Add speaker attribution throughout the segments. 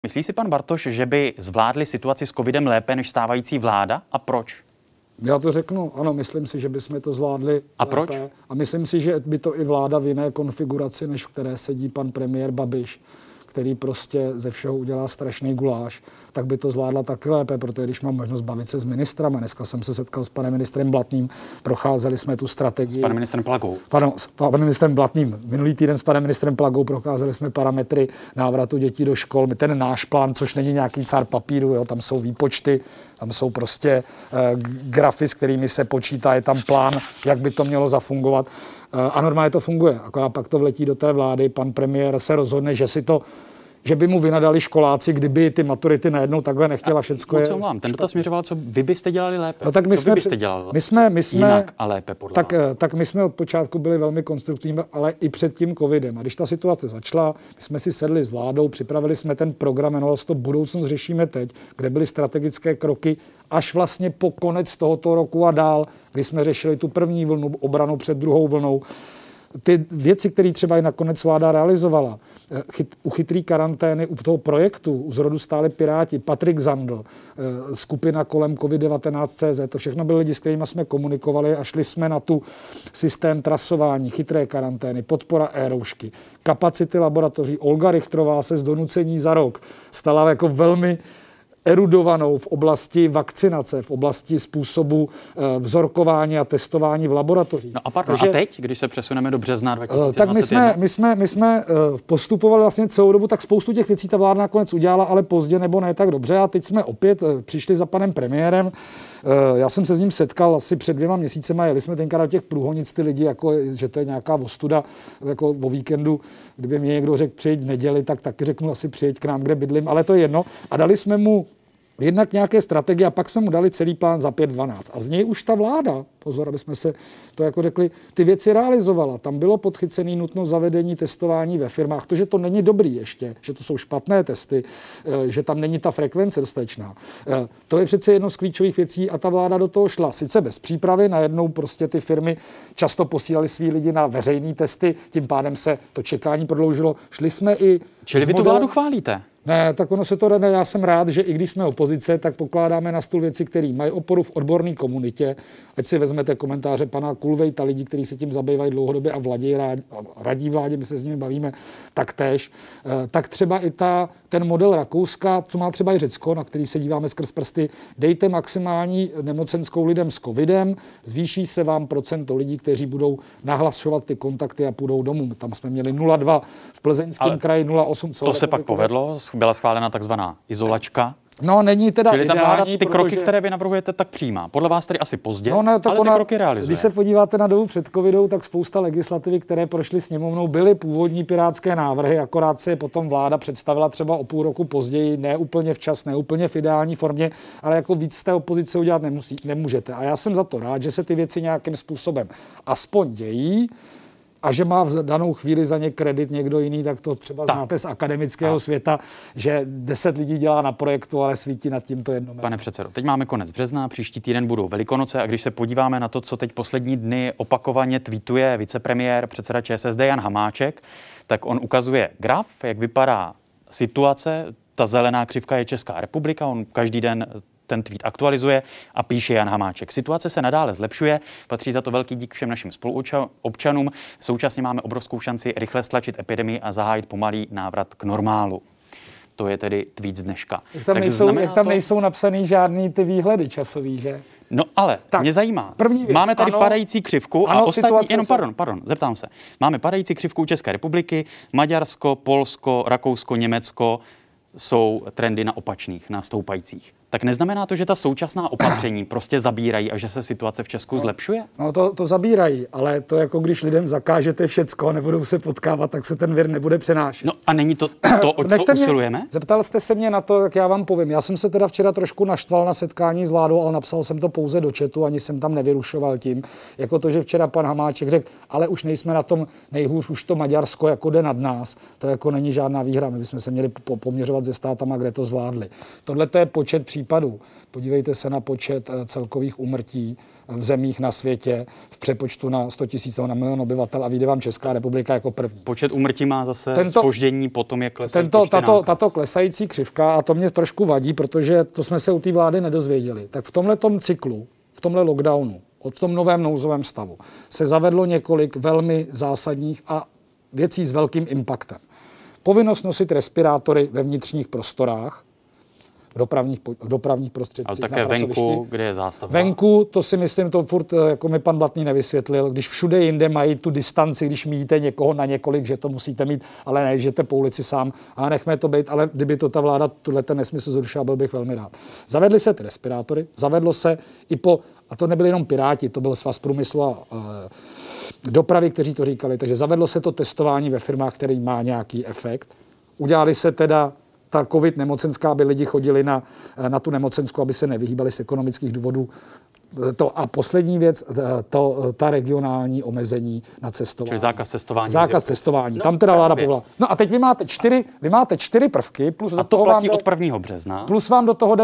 Speaker 1: Myslí si pan Bartoš, že by zvládli situaci s covidem lépe než stávající vláda? A proč?
Speaker 2: Já to řeknu, ano, myslím si, že bychom to zvládli
Speaker 1: A
Speaker 2: lépe.
Speaker 1: proč?
Speaker 2: A myslím si, že by to i vláda v jiné konfiguraci, než v které sedí pan premiér Babiš, který prostě ze všeho udělá strašný guláš, tak by to zvládla taky lépe, protože když mám možnost bavit se s ministrama, dneska jsem se setkal s panem ministrem Blatným, procházeli jsme tu strategii.
Speaker 1: S panem ministrem Plagou.
Speaker 2: S panem ministrem Blatným. Minulý týden s panem ministrem Plagou procházeli jsme parametry návratu dětí do škol. Ten náš plán, což není nějaký cár papíru, jo, tam jsou výpočty, tam jsou prostě grafy, s kterými se počítá, je tam plán, jak by to mělo zafungovat. A normálně to funguje. Akorát pak to vletí do té vlády, pan premiér se rozhodne, že by mu vynadali školáci, kdyby ty maturity najednou takhle nechtěla všecko.
Speaker 1: Co vám? Ten dotaz směřoval, co vy byste dělali lépe.
Speaker 2: No tak
Speaker 1: co vy byste dělali jinak a lépe podle vás?
Speaker 2: Tak my jsme od počátku byli velmi konstruktivní, ale i před tím covidem. A když ta situace začala, my jsme si sedli s vládou, připravili jsme ten program, jmenovalo se to Budoucnost řešíme teď, kde byly strategické kroky až vlastně po konec tohoto roku a dál, kdy jsme řešili tu první vlnu, obranu před druhou vlnou. Ty věci, které třeba i nakonec vláda realizovala, u chytrý karantény, u toho projektu, u zrodu stáli Piráti, Patrik Zandl, skupina kolem COVID-19.cz, to všechno byly lidi, s kterými jsme komunikovali a šli jsme na tu systém trasování, chytré karantény, podpora e-roušky, kapacity laboratoří. Olga Richtrová se z donucení za rok stala jako velmi erudovanou v oblasti vakcinace, v oblasti způsobu vzorkování a testování v laboratořích.
Speaker 1: No a pardon, a teď, když se přesuneme do března 2021?
Speaker 2: Tak my jsme postupovali vlastně celou dobu, tak spoustu těch věcí ta vláda nakonec udělala, ale pozdě nebo ne tak dobře. A teď jsme opět přišli za panem premiérem. Já jsem se s ním setkal asi před 2 měsícema, jeli jsme tenkrát do těch průhonic ty lidi, jako, že to je nějaká ostuda, jako o víkendu, kdyby mě někdo řekl přijď v neděli, tak taky řeknu asi přijď k nám, kde bydlím, ale to je jedno. A dali jsme mu jednak nějaké strategie a pak jsme mu dali celý plán za 5-12. A z něj už ta vláda, pozor, aby jsme se to jako řekli, ty věci realizovala. Tam bylo podchycený nutnost zavedení testování ve firmách. To, že to není dobrý ještě, že to jsou špatné testy, že tam není ta frekvence dostatečná. To je přece jedno z klíčových věcí a ta vláda do toho šla. Sice bez přípravy, najednou prostě ty firmy často posílali svý lidi na veřejné testy, tím pádem se to čekání prodloužilo. Šli jsme i...
Speaker 1: Čili vy tu vládu chválíte?
Speaker 2: Ne, tak ono se to jde. Já jsem rád, že i když jsme opozice, tak pokládáme na stůl věci, které mají oporu v odborné komunitě. Ať si vezmete komentáře pana Kulvejta, lidí, kteří se tím zabývají dlouhodobě a radí vládě, my se s nimi bavíme, taktéž. Tak třeba i ten model Rakouska, co má třeba i Řecko, na který se díváme skrz prsty, dejte maximální nemocenskou lidem s covidem, zvýší se vám procento lidí, kteří budou nahlašovat ty kontakty a půjdou domů. Tam jsme měli 0,2, v Plzeňském kraji 0,8.
Speaker 1: To se pak povedlo, byla schválena takzvaná izolačka.
Speaker 2: No, není teda
Speaker 1: čili
Speaker 2: ideální,
Speaker 1: ta vláda ty kroky, které vy navrhujete, tak přijímá. Podle vás tedy asi pozdě, ale ty kroky realizuje.
Speaker 2: Když se podíváte na dobu před covidou, tak spousta legislativy, které prošly sněmovnou, byly původní pirátské návrhy, akorát se je potom vláda představila třeba o půl roku později, ne úplně včas, ne úplně v ideální formě, ale jako víc z té opozice udělat nemůžete. A já jsem za to rád, že se ty věci nějakým způsobem aspoň dějí. A že má v danou chvíli za ně kredit někdo jiný, tak to třeba znáte z akademického světa, že 10 lidí dělá na projektu, ale svítí nad tímto jedno.
Speaker 1: Pane předsedo, teď máme konec března, příští týden budou Velikonoce a když se podíváme na to, co teď poslední dny opakovaně tweetuje vicepremiér, předseda ČSSD Jan Hamáček, tak on ukazuje graf, jak vypadá situace. Ta zelená křivka je Česká republika, on každý den ten tweet aktualizuje a píše Jan Hamáček. Situace se nadále zlepšuje, patří za to velký dík všem našim spoluobčanům. Současně máme obrovskou šanci rychle stlačit epidemii a zahájit pomalý návrat k normálu. To je tedy tweet z dneška.
Speaker 2: Jak tam nejsou napsaný žádný ty výhledy časový, že?
Speaker 1: No ale mě zajímá. Máme tady padající křivku a ostatní, pardon, zeptám se. Máme padající křivku České republiky, Maďarsko, Polsko, Rakousko, Německo jsou trendy na opačných, na stoupajících. Tak neznamená to, že ta současná opatření prostě zabírají a že se situace v Česku zlepšuje?
Speaker 2: No to zabírají, ale to jako když lidem zakážete všecko, nebudou se potkávat, tak se ten vir nebude přenášet.
Speaker 1: No a není to, o co usilujeme?
Speaker 2: Zeptal jste se mě na to, jak já vám povím. Já jsem se teda včera trošku naštval na setkání s vládou, ale napsal jsem to pouze do chatu, ani jsem tam nevyrušoval tím. Jako to, že včera pan Hamáček řekl, ale už nejsme na tom nejhůř, už to Maďarsko jako jde nad nás. To jako není žádná výhra, my bychom se měli poměřovat se státama, kde to zvládli. Tohle to je počet případů. Podívejte se na počet celkových úmrtí v zemích na světě v přepočtu na 100 000 na milion obyvatel a vyjde vám Česká republika jako první.
Speaker 1: Počet úmrtí má zase zpoždění, potom je klesající
Speaker 2: tato klesající křivka, a to mě trošku vadí, protože to jsme se u té vlády nedozvěděli. Tak v tomhletom cyklu, v tomhle lockdownu, v tom novém nouzovém stavu, se zavedlo několik velmi zásadních a věcí s velkým impaktem. Povinnost nosit respirátory ve vnitřních prostorách, v dopravních prostředcích.
Speaker 1: Ale také venku, kde je zástavba.
Speaker 2: Venku, to si myslím, to furt jako mi pan Blatný nevysvětlil, když všude jinde mají tu distanci, když míjíte někoho na několik, že to musíte mít, ale ne, že jste po ulici sám a nechme to být, ale kdyby to ta vláda ten nesmysl zrušila, byl bych velmi rád. Zavedly se ty respirátory, zavedlo se i a to nebyli jenom Piráti, to byl Svaz průmyslu a dopravy, kteří to říkali, takže zavedlo se to testování ve firmách, který má nějaký efekt. Udělali se teda ta covid nemocenská, aby lidi chodili na tu nemocenskou, aby se nevyhýbali z ekonomických důvodů. A poslední věc, ta regionální omezení na cestování.
Speaker 1: Čili zákaz cestování.
Speaker 2: Zákaz cestování. Tam teda vláda povolila. No a teď vy máte 4 prvky. Plus
Speaker 1: a to toho platí od 1. března.
Speaker 2: Plus vám do toho jde,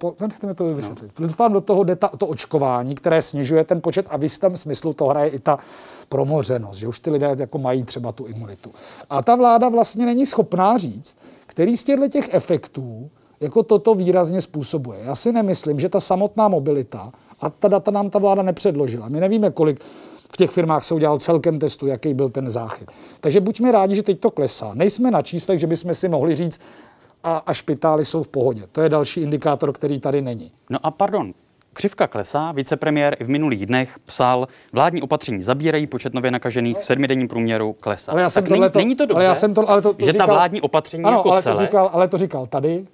Speaker 2: plus vám do toho jde to očkování, které snižuje ten počet a v jistém smyslu to hraje i ta promořenost, že už ty lidé jako mají třeba tu imunitu. A ta vláda vlastně není schopná říct, který z těch efektů jako toto výrazně způsobuje. Já si nemyslím, že ta samotná mobilita, a ta data nám ta vláda nepředložila. My nevíme, kolik v těch firmách se udělal celkem testů, jaký byl ten záchyt. Takže buďme rádi, že teď to klesá. Nejsme na číslech, že bychom si mohli říct, a špitály jsou v pohodě. To je další indikátor, který tady není.
Speaker 1: No a pardon, křivka klesá, vicepremiér i v minulých dnech psal, vládní opatření zabírají, počet nově nakažených v 7denním průměru klesá.
Speaker 2: Ale
Speaker 1: není to dobře, že ta vládní opatření
Speaker 2: ano,
Speaker 1: jako celé...
Speaker 2: Ale to říkal tady.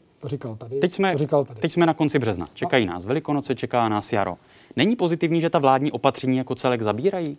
Speaker 1: Teď jsme na konci března. Čekají nás Velikonoce, čeká nás jaro. Není pozitivní, že ta vládní opatření jako celek zabírají?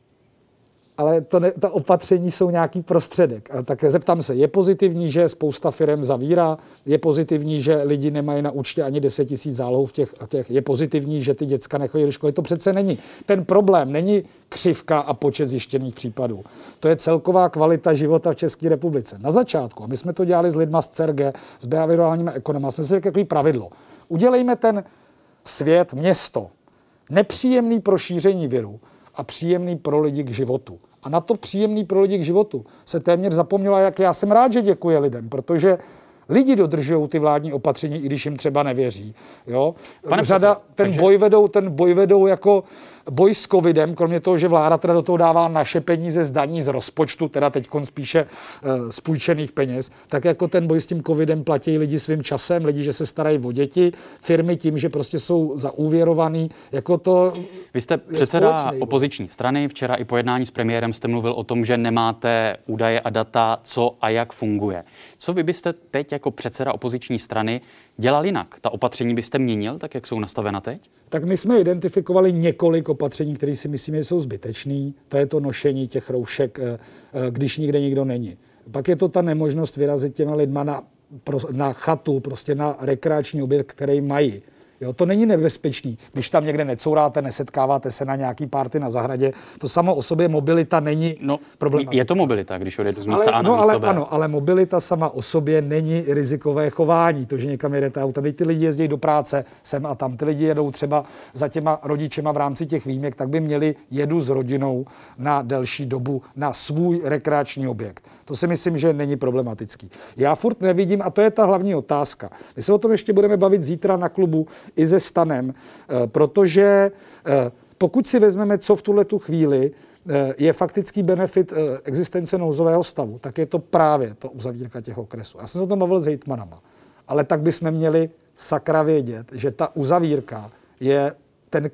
Speaker 2: Ale ta opatření jsou nějaký prostředek. A tak zeptám se, je pozitivní, že spousta firem zavírá? Je pozitivní, že lidi nemají na účtě ani 10 000 zálohů v těch? Je pozitivní, že ty děcka nechodí do školy? To přece není. Ten problém není křivka a počet zjištěných případů. To je celková kvalita života v České republice. Na začátku, a my jsme to dělali s lidma z CERG, s behaviorálními ekonoma, jsme si řekli takový pravidlo. Udělejme ten svět, město, nepříjemný pro šíření viru a příjemný pro lidi k životu. A na to příjemný pro lidi k životu se téměř zapomnělo, jak já jsem rád, že děkuje lidem, protože lidi dodržují ty vládní opatření, i když jim třeba nevěří. Jo? Ten boj vedou jako boj s covidem, kromě toho, že vláda teda do toho dává naše peníze z daní, z rozpočtu, teda teďkon spíše z půjčených peněz, tak jako ten boj s tím covidem platí lidi svým časem, lidi, že se starají o děti, firmy tím, že prostě jsou zaúvěrovaný, jako to.
Speaker 1: Vy jste předseda opoziční strany, včera i po jednání s premiérem jste mluvil o tom, že nemáte údaje a data, co a jak funguje. Co vy byste teď jako předseda opoziční strany dělal jinak? Ta opatření byste měnil, tak jak jsou nastavena teď?
Speaker 2: Tak my jsme identifikovali několik opatření, které si myslíme, že jsou zbytečný. To je to nošení těch roušek, když nikde nikdo není. Pak je to ta nemožnost vyrazit těma lidma na chatu, prostě na rekreační objekt, který mají. Jo, to není nebezpečný. Když tam někde necouráte, nesetkáváte se na nějaký party na zahradě, to samo o sobě mobilita není problematická.
Speaker 1: Je to mobilita, když odjedu z místa A na místo B.
Speaker 2: Ano, ale mobilita sama o sobě není rizikové chování. To, že někam jedete autem, ty lidi jezdí do práce sem a tam, ty lidi jedou třeba za těma rodičema v rámci těch výjimek, tak by měli jedu s rodinou na delší dobu na svůj rekreační objekt. To si myslím, že není problematický. Já furt nevidím, a to je ta hlavní otázka. My se o tom ještě budeme bavit zítra na klubu i se Stanem, protože pokud si vezmeme, co v tuhletu chvíli je faktický benefit existence nouzového stavu, tak je to právě to uzavírka těch okresů. Já jsem o tom bavil s hejtmanama, ale tak bychom měli sakra vědět, že ta uzavírka je ten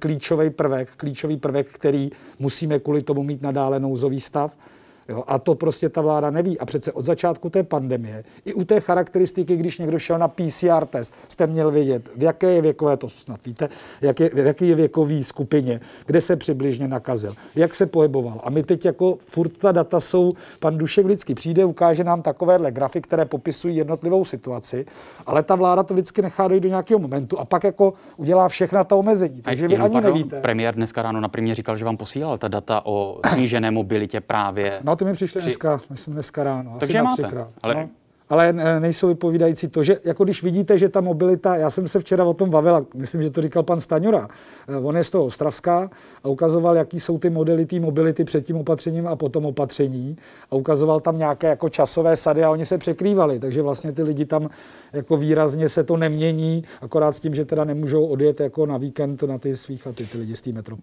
Speaker 2: klíčový prvek, který musíme kvůli tomu mít nadále nouzový stav. Jo, a to prostě ta vláda neví. A přece od začátku té pandemie, i u té charakteristiky, když někdo šel na PCR test, jste měl vědět, v jaké je věkové, to snad víte, v jaké je věkové skupině, kde se přibližně nakazil, jak se pohyboval. A my teď jako furt ta data jsou, pan Dušek vždycky přijde, ukáže nám takovéhle grafy, které popisují jednotlivou situaci, ale ta vláda to vždycky nechá dojít do nějakého momentu a pak jako udělá všechna ta omezení. Takže vy ani nevíte.
Speaker 1: Premiér dneska ráno na Primě říkal, že vám posílal ta data o snížené mobilitě právě.
Speaker 2: No, ty mi přišly dneska ráno.
Speaker 1: Takže máte. Ale
Speaker 2: ale nejsou vypovídající to, že jako když vidíte, že ta mobilita, já jsem se včera o tom bavil, a myslím, že to říkal pan Staňura, on je z toho Ostravska a ukazoval, jaký jsou ty modely té mobility před tím opatřením a potom opatření a ukazoval tam nějaké jako časové sady a oni se překrývali, takže vlastně ty lidi tam jako výrazně se to nemění, akorát s tím, že teda nemůžou odjet jako na víkend na ty svý chaty, ty lidi z té metropole.